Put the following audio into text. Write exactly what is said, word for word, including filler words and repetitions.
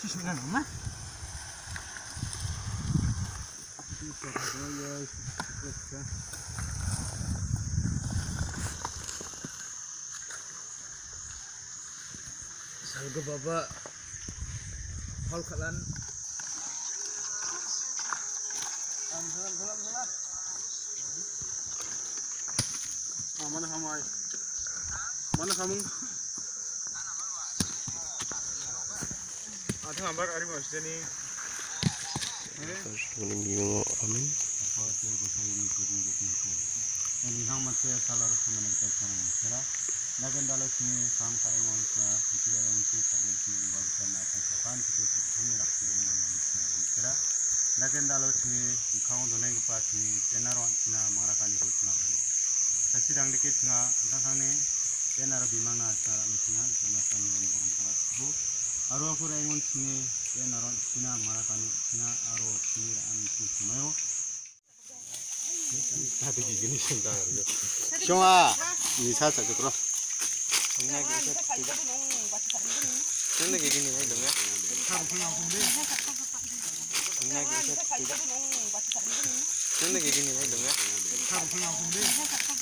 Susunan mah. Salgo baba hol kalan am salam salam salam ah mana kamu ay mana kamu ada gambar ari mas ini Ini bingung amin. ini hang mate salar sumen kita sana sera lagan dalo sini kam kai mon sa itu yang itu kalian sini bagian akan kapan itu kami rakti dengan sera lagan dalo sini kau donai kepas sini tenaron sini marakani ko sini kasi dang dikit sini tentang ni tenar bimana cara sini sini kami yang berangkat bu aro aku rengon sini tenaron sini marakani sini aro sini am itu sini Tadi gini sentar. Cuma bisa saja terus. Ini kayak gini ya dong ya. Ini kayak gini ya dong ya.